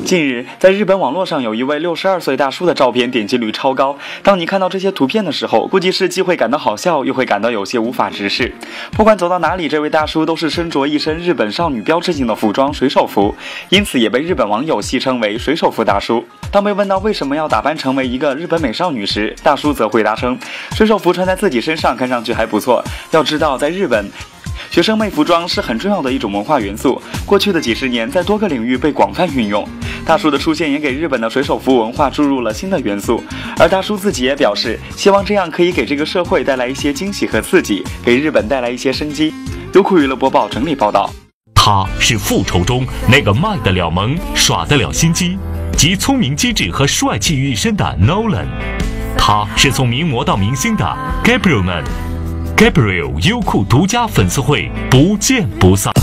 近日，在日本网络上有一位62岁大叔的照片点击率超高。当你看到这些图片的时候，估计是既会感到好笑，又会感到有些无法直视。不管走到哪里，这位大叔都是身着一身日本少女标志性的服装水手服，因此也被日本网友戏称为水手服大叔。当被问到为什么要打扮成为一个日本美少女时，大叔则回答称，水手服穿在自己身上看上去还不错。要知道，在日本，学生妹服装是很重要的一种文化元素，过去的几十年在多个领域被广泛运用。大叔的出现也给日本的水手服文化注入了新的元素，而大叔自己也表示，希望这样可以给这个社会带来一些惊喜和刺激，给日本带来一些生机。优酷娱乐播报整理报道。 他是复仇中那个卖得了萌、耍得了心机，集聪明机智和帅气于一身的 Nolan。他是从名模到明星的 Gabriel Man。Gabriel 优酷独家粉丝会不见不散。